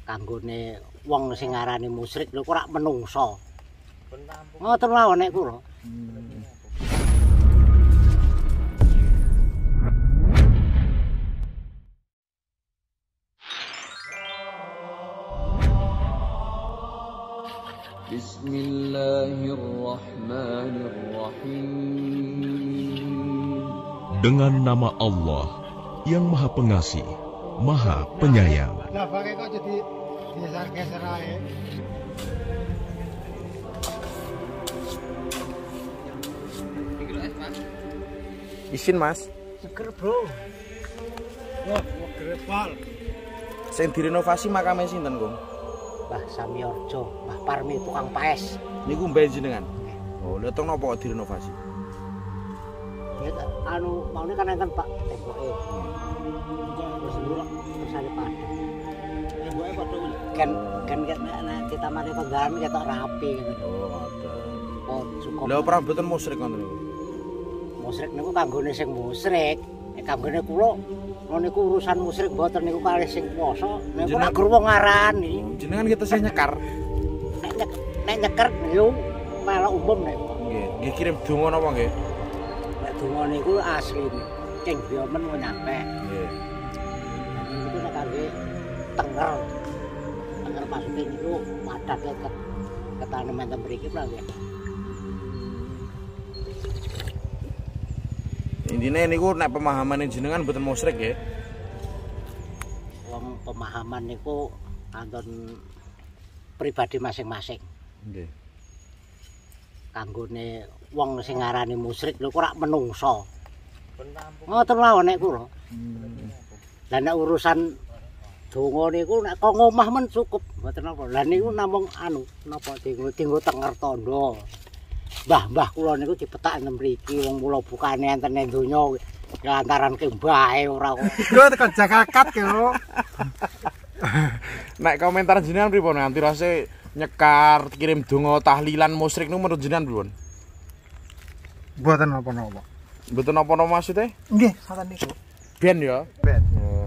kanggone wong sing ngarani musyrik lho ora menungso. Ngoten mawon nek kula. Bismillahirrahmanirrahim. Dengan nama Allah yang Maha Pengasih, Maha Penyayang. Lah pakai kok jadi geser-geser ae. Isin Mas. Seger, Bro. Wah, grepal. Sing direnovasi makame sinten, Kong? Mbah Samiorjo, Mbah Parmi tukang paes. Niku mbah jenengan. Oh, lha teng napa kok direnovasi? Ya anu maune kan enten Pak temboke. Terus nduruk terus ada padha. Temboke padha kan kita mari penggalan ketok rapi gitu. Oh, ngoten. Oh, cukup. Lha ora mboten musyrik ngoten niku. Musyrik niku kanggone sing musyrik. Nek kanggone kula niku urusan musyrik mboten niku kalih sing kuwasa. Nek ora gur wong ngarani. Jenengan kita sing nyekar. Nek nyeker yo malah umum nek. Nggih, nggih kirim donga napa nggih? Nek donga niku asline king biomen mau nyampe. Nggih. Niku nek kangge tenger. Tenger maksudnya niku padatnya ketaneman ten mriki pra nggih. Intine niku nek pemahaman jenengan mboten musyrik nggih. Wong pemahaman niku anton pribadi masing-masing. Nggih. Kanggone wong sing ngarani musyrik lho ora menungso. Ngoten mawon nek kula. Lah nek urusan donga niku nek kok ngomah men cukup mboten apa. Lah niku namung anu napa dinggo tenger tandha. Mbah-mbah kula niku dipetak nang mriki wong mula bukane enten ning donya ya antaran ke mbahe ora kok. Lho tekan Jakarta yo. Nek komentar jenengan pripun nganti rase nyekar kirim donga tahlilan musyrik niku menurut jenengan pripun? Mboten napa-napa. Mboten napa-napa maksude? Nggih, ngoten niku. Ben ya. Ben. Oh.